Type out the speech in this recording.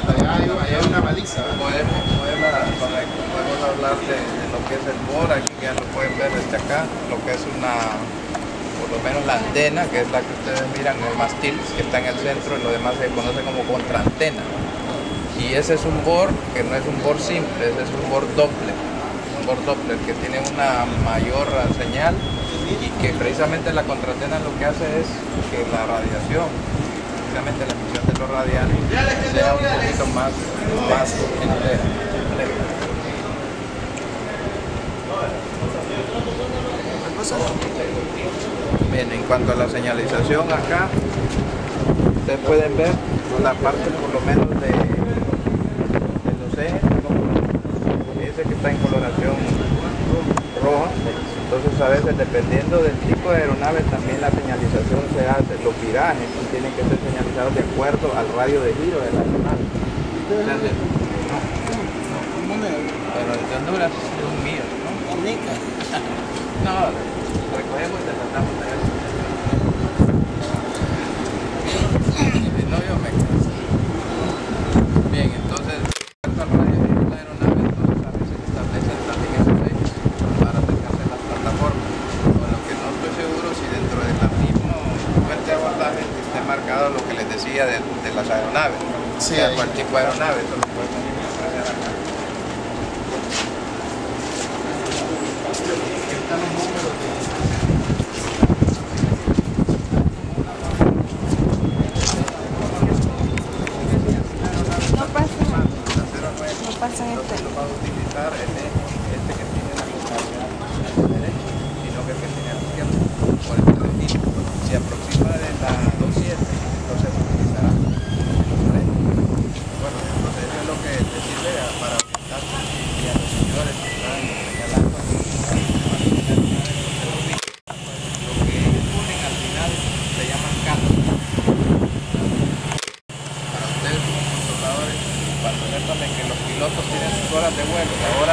hay una baliza. Podemos hablar de lo que es el bor, aquí ya lo pueden ver desde acá, lo que es por lo menos la antena, que es la que ustedes miran, el mástil que está en el centro, y lo demás se conoce como contraantena. Y ese es un bor que no es un bor simple, ese es un bor Doppler. Un bor Doppler que tiene una mayor señal y que precisamente la contraantena lo que hace es que la radiación, precisamente la emisión de los radiales, sea un poquito más entera. Bien, en cuanto a la señalización acá, ustedes pueden ver la parte por lo menos de los ejes, ese que está en coloración roja. Entonces a veces dependiendo del tipo de aeronave también la señalización se hace, los virajes tienen que ser señalizados de acuerdo al radio de giro de la aeronave. Pero el de Honduras son míos, ¿no? No, recogemos y te tratamos de eso. No, yo me canso. Bien, entonces, al radio de la aeronave, entonces a veces establecen también esos ejes para acercarse a las plataformas. Con lo que no estoy seguro si dentro de la misma fuente de abordaje esté marcado lo que les decía de las aeronaves. Sí, o sea, cuál tipo de aeronave, eso lo pueden aprender acá. Están los números de... No pasa este. No va a utilizar este que tiene la contraria derecha, sino que el que tiene a la izquierda, por el redondito. Si aproxima de la 2.7, entonces utilizará el derecho. Bueno, entonces eso es lo que te sirve para orientarse y a los señores que están señalando aquí. Lo que ponen al final se llaman cánones. Para ustedes como controladores, para saber también que los pilotos tienen sus horas de vuelo, la hora